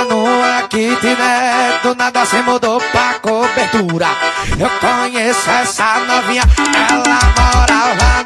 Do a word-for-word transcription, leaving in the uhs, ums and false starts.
numa kitnet, do nada se mudou pra cobertura. Eu conheço essa novinha, ela morava